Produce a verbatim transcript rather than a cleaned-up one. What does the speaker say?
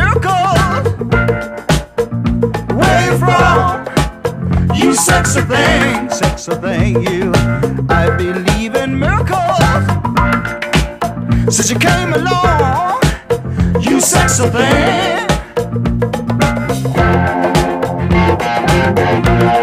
miracles. Where you from? You sexy thing, sexy thing, you. I believe in miracles. Since you came along, you sexy thing.